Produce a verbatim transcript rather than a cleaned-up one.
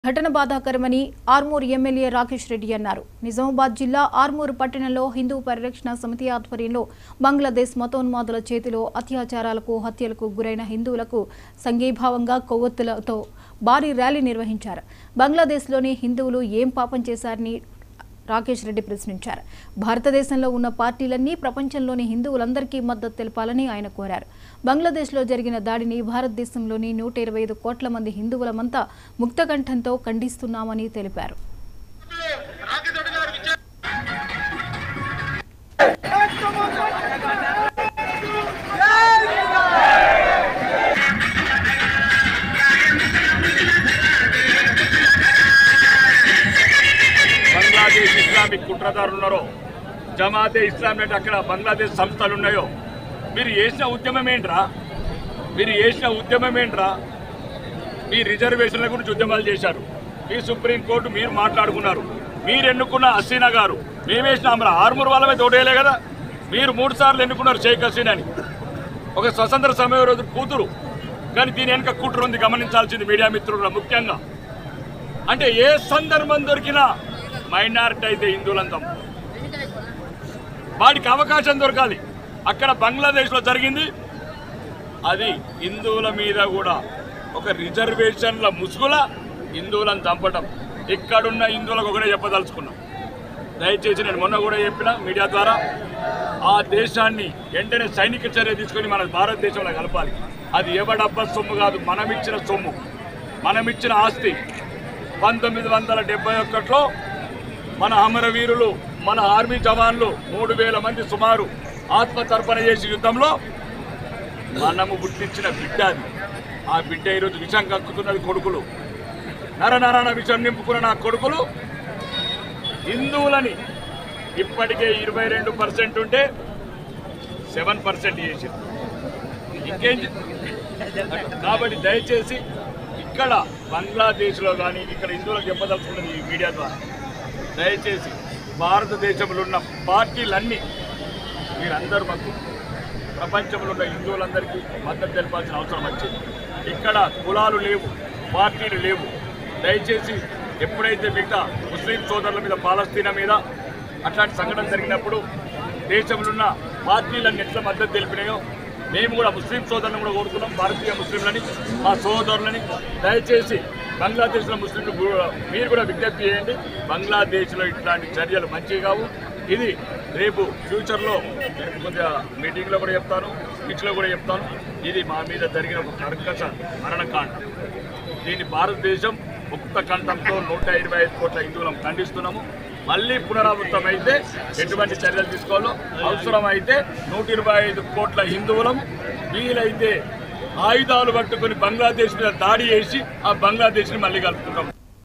ఘటన బాధాకరమని ఆర్మూర్ ఎమ్మెల్యే రాకేష్ రెడ్డి అన్నారు. నిజామాబాద్ జిల్లా ఆర్మూర్ పట్టణంలో హిందూ పరిరక్షణ సమితి ఆధ్వర్యంలో బంగ్లాదేశ్ మతోన్మాదుల చేతిలో అత్యాచారాలకు హత్యలకు గురైన హిందువులకు సంఘీభావంగా కొవ్వొత్తులతో భారీ ర్యాలీ నిర్వహించారు. బంగ్లాదేశ్లోని హిందువులు ఏం పాపం చేశారని రాకేష్ రెడ్డి ప్రశ్నించారు. భారతదేశంలో ఉన్న పార్టీలన్నీ ప్రపంచంలోని హిందువులందరికీ మద్దతు తెలపాలని ఆయన కోరారు. బంగ్లాదేశ్లో జరిగిన దాడిని భారతదేశంలోని నూట ఇరవై ఐదు కోట్ల మంది హిందువులమంతా ముక్తకంఠంతో ఖండిస్తున్నామని తెలిపారు. బంగ్లాదేశ్ ఇస్లామిక్ కుట్రదారులు ఉన్నారో, జమాతే ఇస్లామీ అంటే అక్కడ బంగ్లాదేశ్ సంస్థలు ఉన్నాయో, మీరు చేసిన ఉద్యమం ఏంట్రా? మీరు చేసిన ఉద్యమం ఏంట్రా? మీ రిజర్వేషన్ల గురించి ఉద్యమాలు చేశారు. మీ సుప్రీంకోర్టు మీరు మాట్లాడుకున్నారు. మీరు ఎన్నుకున్న హసీనా గారు, మేమేసిన మన ఆర్మూర్ వాళ్ళమే తోటేయలే కదా. మీరు మూడు సార్లు ఎన్నుకున్నారు షేక్ హసీనాని, ఒక స్వతంత్ర సమయ రోజు కూతురు. కానీ దీని వెనుక కుట్ర ఉంది, గమనించాల్సింది మీడియా మిత్రులు ముఖ్యంగా. అంటే ఏ సందర్భం దొరికినా మైనారిటీ అయితే హిందువులంతా వాడికి అవకాశం దొరకాలి. అక్కడ బంగ్లాదేశ్లో జరిగింది అది హిందువుల మీద కూడా ఒక రిజర్వేషన్ల ముసుగుల హిందువులను చంపటం. ఇక్కడున్న హిందువులకు ఒకటే చెప్పదలుచుకున్నాం. దయచేసి నేను మొన్న కూడా చెప్పిన మీడియా ద్వారా, ఆ దేశాన్ని వెంటనే సైనిక చర్య తీసుకొని మన భారతదేశంలో కలపాలి. అది ఎవడబ్బ సొమ్ము కాదు, మనమిచ్చిన సొమ్ము, మనమిచ్చిన ఆస్తి. పంతొమ్మిది వందల డెబ్బై ఒకటిలో మన అమరవీరులు, మన ఆర్మీ జవాన్లు మూడు వేల మంది సుమారు ఆత్మతర్పణ చేసి యుద్ధంలో మనము పుట్టించిన బిడ్డ అది. ఆ బిడ్డ ఈరోజు విషం కక్కుతున్నది. కొడుకులు నరనరణ విషం నింపుకున్న నా కొడుకులు హిందువులని ఇప్పటికే ఇరవై రెండు పర్సెంట్ ఉంటే సెవెన్ పర్సెంట్ చేసింది. ఇంకేం కాబట్టి దయచేసి ఇక్కడ బంగ్లాదేశ్లో కానీ ఇక్కడ హిందువులకు చెప్పదలుచుకున్నది ఈ మీడియా ద్వారా, దయచేసి భారతదేశంలో ఉన్న పార్టీలన్నీ మీరందరూ మాకు ప్రపంచంలో ఉన్న హిందువులందరికీ మద్దతు తెలపాల్సిన అవసరం వచ్చింది. ఇక్కడ కులాలు లేవు, పార్టీలు లేవు. దయచేసి ఎప్పుడైతే మిగతా ముస్లిం సోదరుల మీద, పాలస్తీనా మీద అట్లాంటి సంఘటన జరిగినప్పుడు దేశంలో ఉన్న పార్టీలన్నీ ఎట్లా మద్దతు తెలిపినాయో మేము కూడా ముస్లిం సోదరులను కూడా కోరుతున్నాం. భారతీయ ముస్లింలని, మా సోదరులని దయచేసి బంగ్లాదేశ్లో ముస్లింలు మీరు కూడా విజ్ఞప్తి చేయండి. బంగ్లాదేశ్లో ఇట్లాంటి చర్యలు మంచివి కావు. ఇది రేపు ఫ్యూచర్లో నేను కొద్దిగా మీటింగ్లో కూడా చెప్తాను, స్పీచ్లో కూడా చెప్తాను. ఇది మా మీద జరిగిన ఒక కర్కశ మరణకాండ. దీన్ని భారతదేశం ముక్త కంఠంతో నూట ఇరవై ఐదు కోట్ల హిందువులను ఖండిస్తున్నాము. మళ్ళీ పునరావృతం అయితే ఎటువంటి చర్యలు తీసుకోవాలో, అవసరమైతే నూట ఇరవై ఐదు కోట్ల హిందువులం వీలైతే ఆయుధాలు పట్టుకుని బంగ్లాదేశ్ మీద దాడి చేసి ఆ బంగ్లాదేశ్ని మళ్ళీ కలుపుకుంటాం.